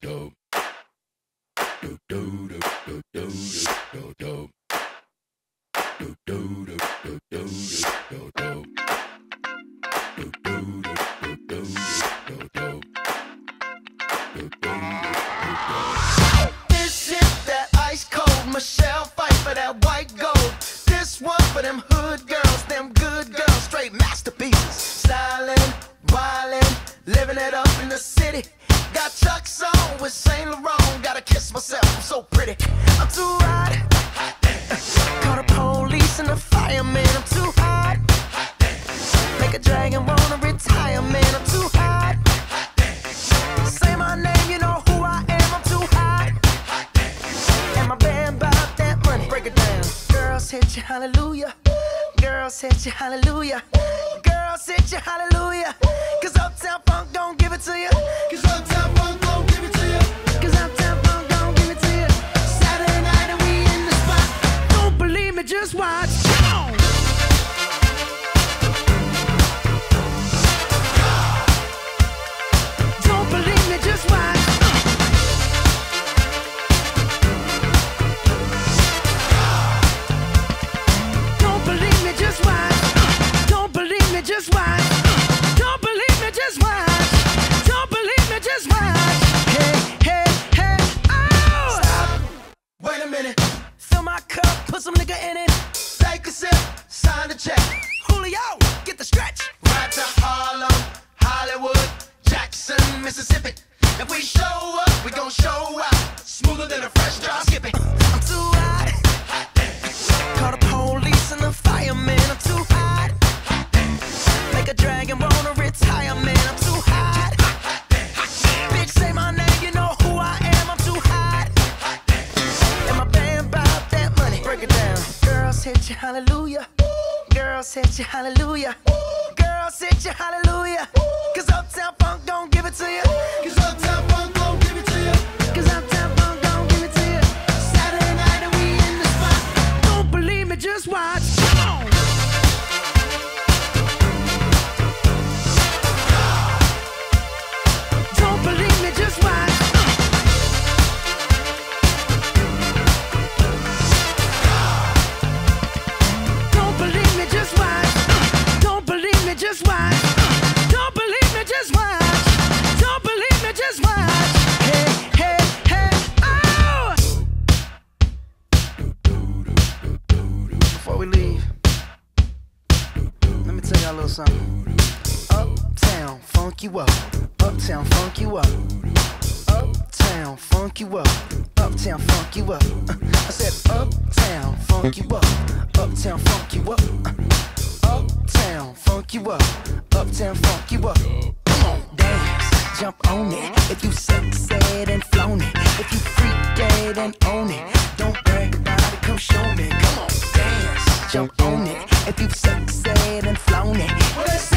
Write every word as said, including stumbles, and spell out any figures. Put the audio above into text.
This is that ice cold Michelle fight for that white gold. This one for them hood girls, them good girls, straight masterpieces. Styling, wildin', living it up in the city. Got Chuck's on with Saint Laurent. Gotta kiss myself, I'm so pretty. I'm too hot. Call the police and the fireman. I'm too hot. Make a dragon wanna retire, man. I'm too hot. Say my name, you know who I am. I'm too hot. And my band bout that money. Break it down. Girls hit you, hallelujah. Girls hit you, hallelujah. Girls hit you, hallelujah. Cause Uptown Funk don't give it to you. Cause Uptown Funk don't give it to you. Cause Uptown Funk don't give it to you. Saturday night and we in the spot. Don't believe me, just watch. Come on. Don't believe me, just watch. Don't believe me, just watch. Don't believe me, just watch. Don't believe me, just watch. Don't believe me, just watch. Hey, hey, hey, oh! Stop. Wait a minute. Fill my cup, put some nigga in it. Take a sip, sign the check. Julio, get the stretch. Right to Harlem, Hollywood, Jackson, Mississippi. If we show up, we gon' show out. Smoother than a fresh drop. Skip it. I'm too hot. Call the police and the fireman. I'm too hot. Make a dragon wanna retire, man. I'm too hot. Bitch, say my name, you know who I am. I'm too hot. And my band bout that money. Break it down. Girls hit you, hallelujah. Girls hit you, hallelujah. Girls hit you, hallelujah. Cause Uptown Funk don't give it to you. Cause Uptown Funk don't give it to you. Cause Uptown Funk don't give it to you. Saturday night and we in the spot. Don't believe me, just watch. Come on. Don't believe me, just watch. Don't believe me, just watch. Don't believe me, just watch. Don't believe me, just watch. Don't believe me, just watch. Hey, hey, hey, oh! Before we leave, let me tell y'all a little something. Uptown, funk you up. Uptown, funk you up. Uptown, funk you up. Uptown, funk you up. Uh, I said uptown, funk you up. Uptown, funk you up. Uh, uptown, funk you up. Uptown, funk you up. Come on, dance, jump on it. If you sexed and flown it. If you freak dead and own it. Don't brag about it, come show me. Come on, dance, jump on it. If you sexed and flown it. Well,